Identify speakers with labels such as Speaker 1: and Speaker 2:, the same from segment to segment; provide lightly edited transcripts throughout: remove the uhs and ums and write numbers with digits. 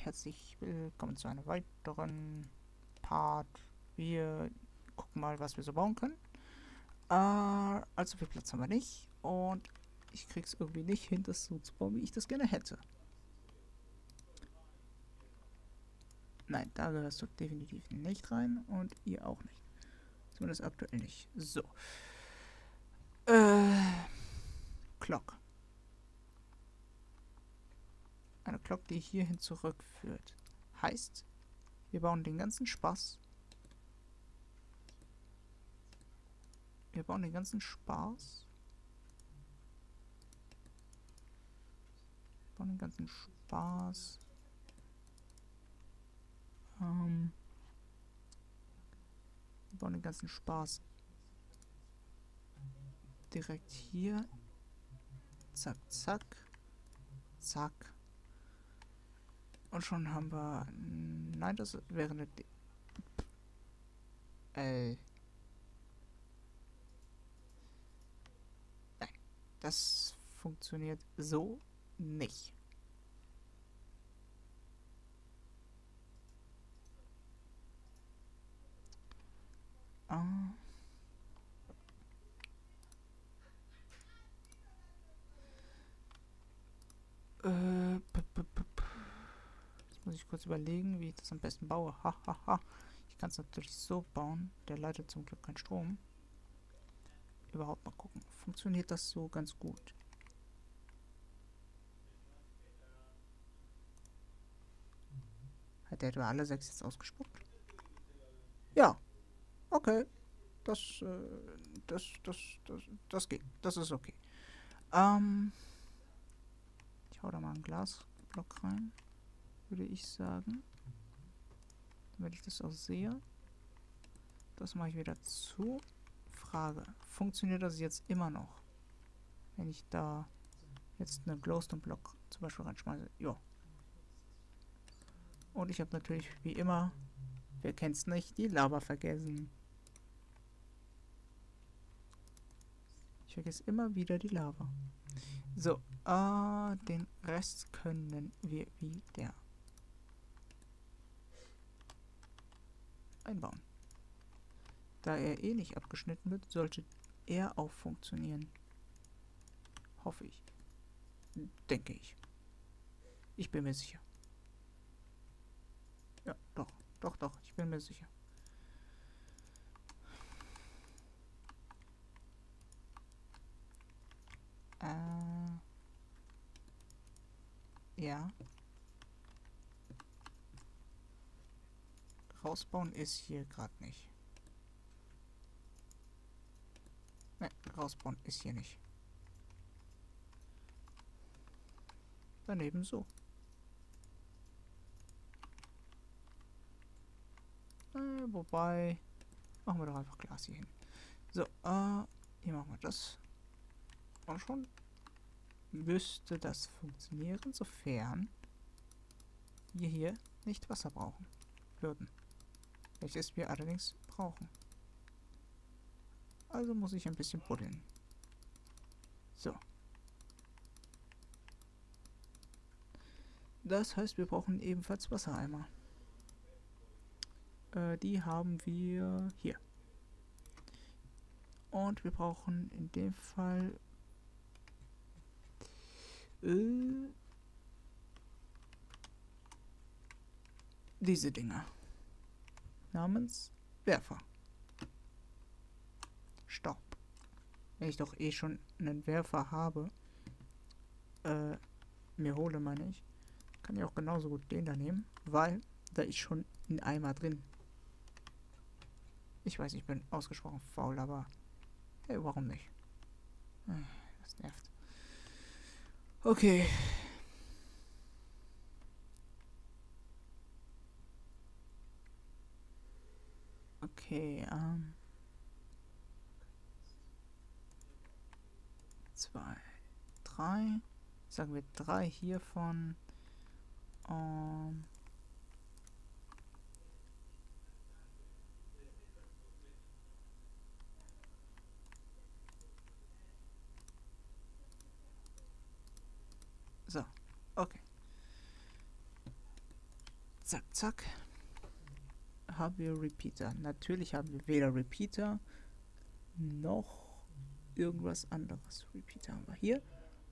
Speaker 1: herzlich willkommen zu einem weiteren Part. Wir gucken mal, was wir so bauen können. Allzu viel Platz haben wir nicht und ich krieg's irgendwie nicht hin, das so zu bauen, wie ich das gerne hätte. Nein, da gehörst du definitiv nicht rein und ihr auch nicht. Zumindest aktuell nicht. So. Clock. Eine Clock, die hierhin zurückführt. Heißt, wir bauen den ganzen Spaß. Wir bauen den ganzen Spaß. Wir bauen den ganzen Spaß. Wir bauen den ganzen Spaß direkt hier. Zack, zack. Zack. Und schon haben wir... Nein, das wäre eine... Nein. Das funktioniert so nicht. Jetzt muss ich kurz überlegen, wie ich das am besten baue. Hahaha. Ich kann es natürlich so bauen. Der leitet zum Glück keinen Strom. Überhaupt mal gucken. Funktioniert das so ganz gut? Hat der etwa alle 6 jetzt ausgespuckt? Ja. Okay. Das geht. Das ist okay. Ich hau da mal einen Glasblock rein, würde ich sagen. Damit ich das auch sehe. Das mache ich wieder zu. Frage, funktioniert das jetzt immer noch? Wenn ich da jetzt einen Glowstone-Block zum Beispiel reinschmeiße. Ja. Und ich habe natürlich, wie immer, wer kennt's nicht, die Lava vergessen. Ich vergesse immer wieder die Lava. So, den Rest können wir wieder einbauen. Da er eh nicht abgeschnitten wird, sollte er auch funktionieren. Hoffe ich. Denke ich. Ich bin mir sicher. Ja, doch. Doch, ich bin mir sicher. Ja. Rausbauen ist hier gerade nicht. Ne, rausbauen ist hier nicht. Daneben so. Wobei, machen wir doch einfach Glas hier hin. So, hier machen wir das. Und schon müsste das funktionieren, sofern wir hier nicht Wasser brauchen würden. Welches wir allerdings brauchen. Also muss ich ein bisschen buddeln. So. Das heißt, wir brauchen ebenfalls Wassereimer. Die haben wir hier. Und wir brauchen in dem Fall diese Dinger. Namens Werfer. Stopp. Wenn ich doch eh schon einen Werfer habe, mir hole, meine ich, kann ich auch genauso gut den da nehmen, weil da ist schon ein Eimer drin. Ich weiß, ich bin ausgesprochen faul, aber hey, warum nicht? Das nervt. Okay. Okay, 2, 3. Sagen wir 3 hiervon. So, okay. zack, zack. Haben wir Repeater? Natürlich haben wir weder Repeater noch irgendwas anderes. Repeater haben wir hier.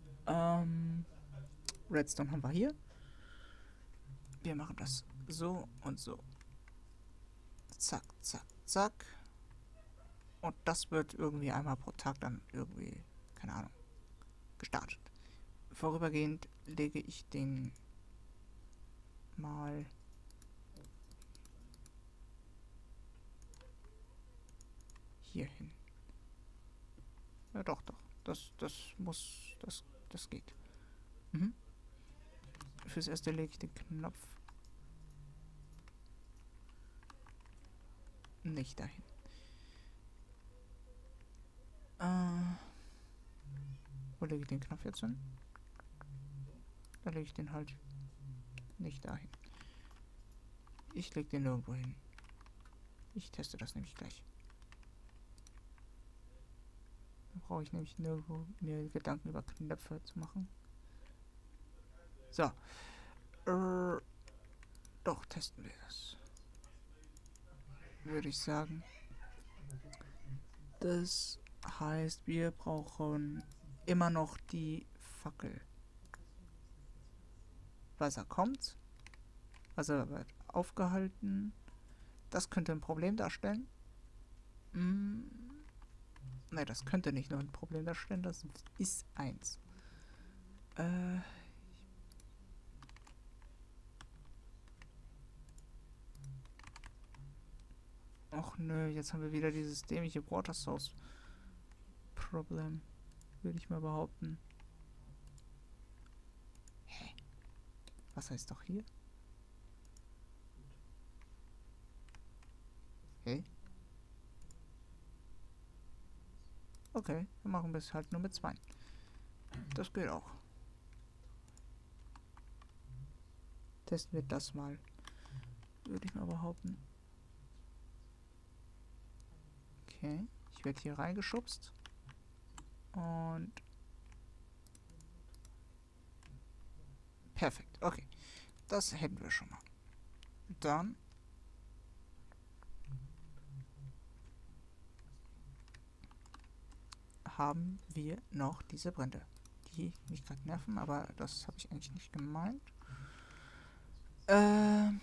Speaker 1: Redstone haben wir hier. Wir machen das so und so. Zack, zack, zack. Und das wird irgendwie einmal pro Tag dann irgendwie, keine Ahnung, gestartet. Vorübergehend lege ich den mal hier hin. Ja, doch. Das geht. Mhm. Fürs erste lege ich den Knopf nicht dahin. Wo lege ich den Knopf jetzt hin? Da lege ich den halt nicht dahin. Ich lege den nirgendwo hin. Ich teste das nämlich gleich. Da brauche ich nämlich nirgendwo mir Gedanken über Knöpfe zu machen. So. Doch, testen wir das. Würde ich sagen. Das heißt, wir brauchen immer noch die Fackel. Wasser kommt. Wasser wird aufgehalten. Das könnte ein Problem darstellen. Ne, das könnte nicht nur ein Problem darstellen. Das ist eins. Och nö, jetzt haben wir wieder dieses dämliche Water Source Problem. Würde ich mal behaupten. Hä? Was heißt doch hier? Okay. Okay, wir machen es halt nur mit 2. Das geht auch. Testen wir das mal. Würde ich mal behaupten. Okay, ich werde hier reingeschubst. Und perfekt, okay. Das hätten wir schon mal. Dann haben wir noch diese Brände, die mich gerade nerven, aber das habe ich eigentlich nicht gemeint. Nee,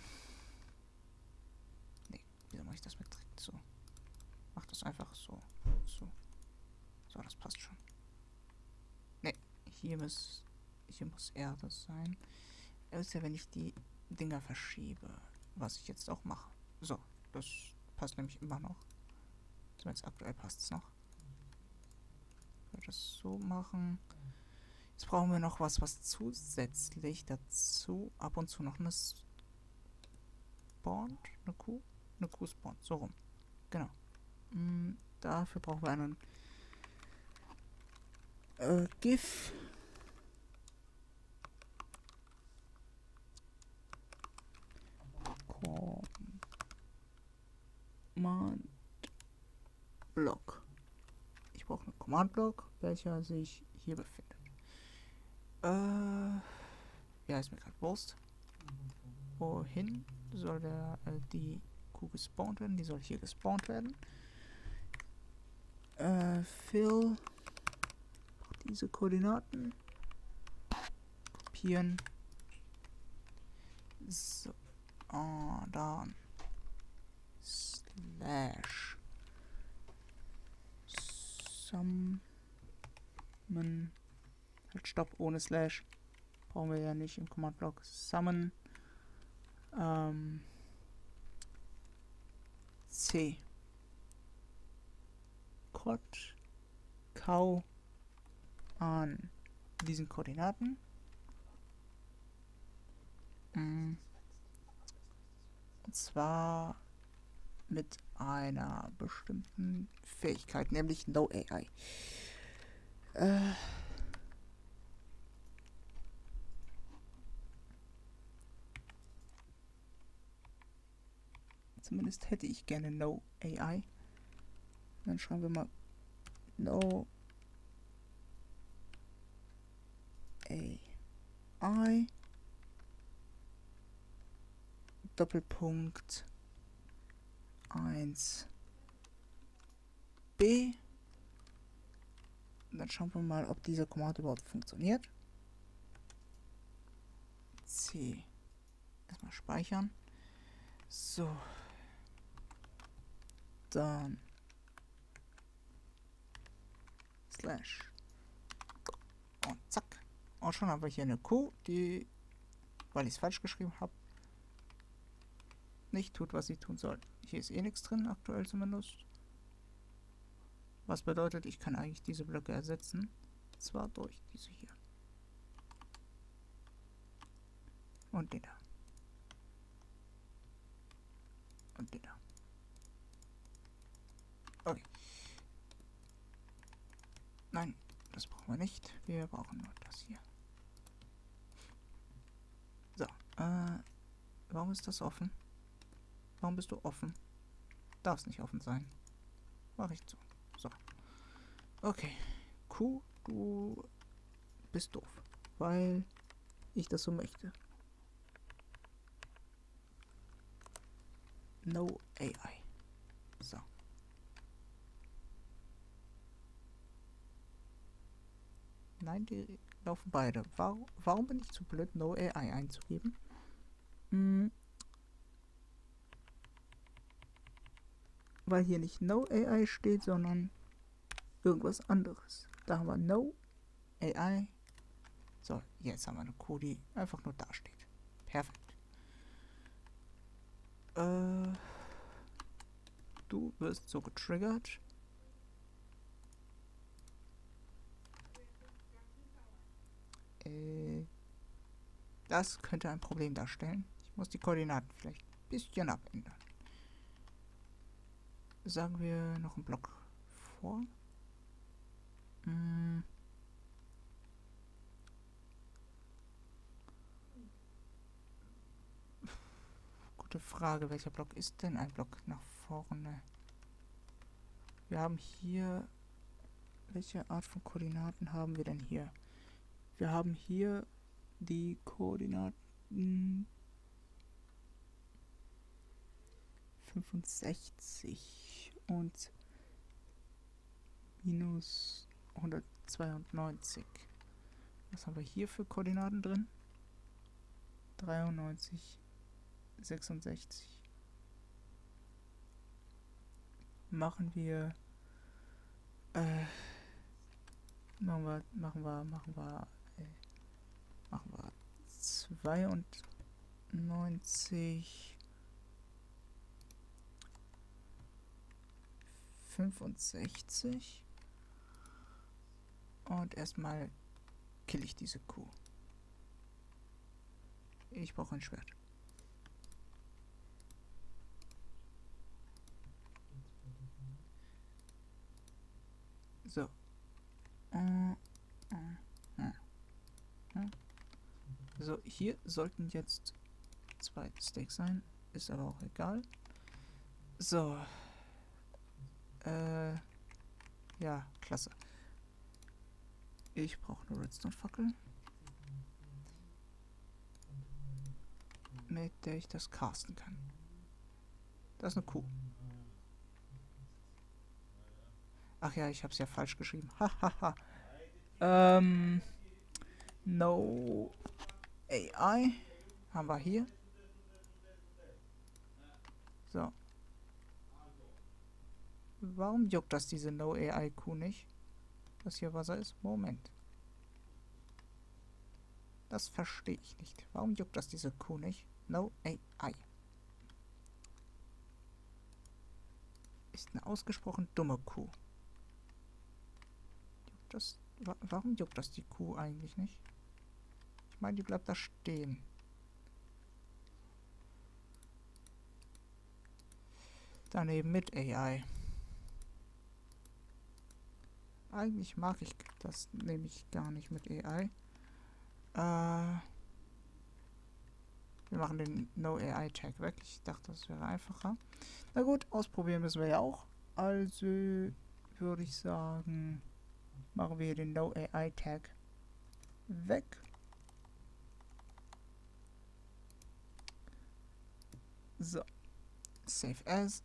Speaker 1: wieso mache ich das mit direkt so? Mach das einfach so. So, das passt schon. Nee, hier muss Erde sein. Das ist ja, wenn ich die Dinger verschiebe, was ich jetzt auch mache. So, das passt nämlich immer noch. Zumindest aktuell passt es noch. Ich würde das so machen. Jetzt brauchen wir noch was zusätzlich dazu ab und zu noch eine spawnt. Eine Kuh spawnt. So rum. Genau. Dafür brauchen wir einen GIF. Command Block. Ich brauche einen Command Block, welcher sich hier befindet. Ja, ist mir gerade Wurst. Wohin soll die Kuh gespawnt werden? Die soll hier gespawnt werden. Fill diese Koordinaten. Kopieren. So. Dann. Slash. Summon. Halt Stopp, ohne Slash. Brauchen wir ja nicht im Command-Block. Summon. C. Cow an diesen Koordinaten. Und zwar mit einer bestimmten Fähigkeit, nämlich No AI. Zumindest hätte ich gerne No AI. Dann schreiben wir mal No AI Doppelpunkt 1 B. Dann schauen wir mal, ob diese Kommande überhaupt funktioniert. C. Erstmal speichern. So. Dann Slash. Und zack. Und schon haben wir hier eine Q, die, weil ich es falsch geschrieben habe, nicht tut, was sie tun soll. Hier ist eh nichts drin, aktuell zumindest. Was bedeutet, ich kann eigentlich diese Blöcke ersetzen. Zwar durch diese hier. Und den da. Und den da. Okay. Nein, das brauchen wir nicht. Wir brauchen nur das hier. So, warum ist das offen? Warum bist du offen? Darf es nicht offen sein. Mach ich zu. So. Okay. Q, du bist doof. Weil ich das so möchte. No AI. So. Nein, die laufen beide. Warum bin ich zu blöd, No AI einzugeben? Weil hier nicht No AI steht, sondern irgendwas anderes. Da haben wir No AI. So, jetzt haben wir eine Q, die einfach nur da steht. Perfekt. Du wirst so getriggert. Das könnte ein Problem darstellen. Ich muss die Koordinaten vielleicht ein bisschen abändern. Sagen wir noch einen Block vor. Gute Frage, welcher Block ist denn ein Block nach vorne? Wir haben hier... Welche Art von Koordinaten haben wir denn hier? Wir haben hier die Koordinaten 65 und minus 192. Was haben wir hier für Koordinaten drin? 93, 66. Machen wir 92, 65 und erstmal kill ich diese Kuh. Ich brauche ein Schwert. So. So, hier sollten jetzt 2 Steaks sein. Ist aber auch egal. So. Ja, klasse. Ich brauche eine Redstone-Fackel, mit der ich das casten kann. Das ist eine Kuh. Ach ja, ich habe es ja falsch geschrieben. Hahaha. No AI haben wir hier. So. Warum juckt das diese No AI Kuh nicht? Dass hier Wasser ist? Moment. Das verstehe ich nicht. Warum juckt das diese Kuh nicht? No AI. Ist eine ausgesprochen dumme Kuh. Warum juckt das die Kuh eigentlich nicht? Ich meine, die bleibt da stehen. Daneben mit AI. Eigentlich mag ich das nämlich gar nicht mit AI. Wir machen den No AI Tag weg. Ich dachte, das wäre einfacher. Na gut, ausprobieren müssen wir ja auch. Also würde ich sagen, machen wir den No AI Tag weg. So. Save as.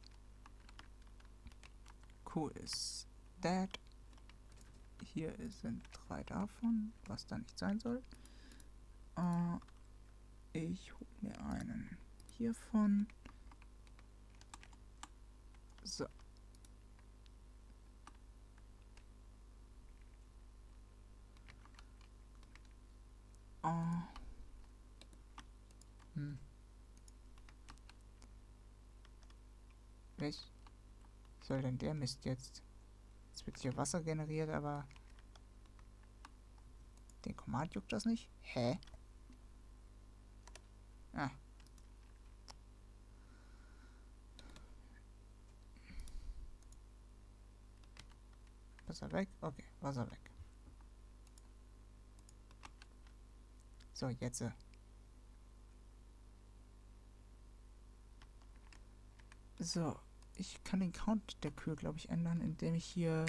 Speaker 1: Q ist dead. Hier sind 3 davon, was da nicht sein soll. Ich hole mir einen hiervon. So. Was soll denn der Mist jetzt? Jetzt wird hier Wasser generiert, aber den Command juckt das nicht? Hä? Ah. Wasser weg? Okay, Wasser weg. So, jetzt. So, ich kann den Count der Kühe, glaube ich, ändern, indem ich hier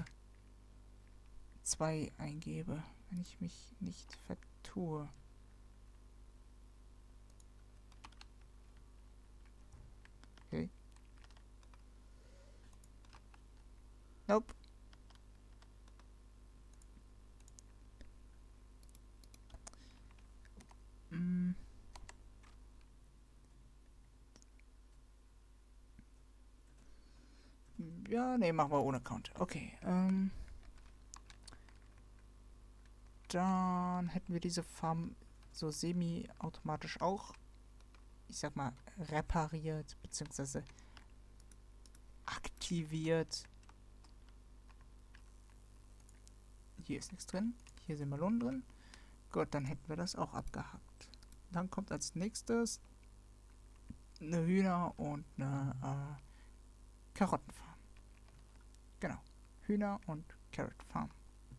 Speaker 1: 2 eingebe, wenn ich mich nicht vertue. Okay. Nope. Ja, nee, machen wir ohne Count. Okay, dann hätten wir diese Farm so semi-automatisch auch, ich sag mal, repariert, beziehungsweise aktiviert. Hier ist nichts drin, hier sind Melonen drin. Gut, dann hätten wir das auch abgehakt. Dann kommt als nächstes eine Hühner- und eine Karottenfarm. Genau, Hühner- und Carrot Farm.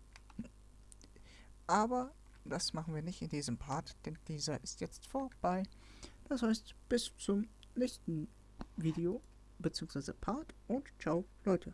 Speaker 1: Aber das machen wir nicht in diesem Part, denn dieser ist jetzt vorbei. Das heißt, bis zum nächsten Video bzw. Part und ciao, Leute.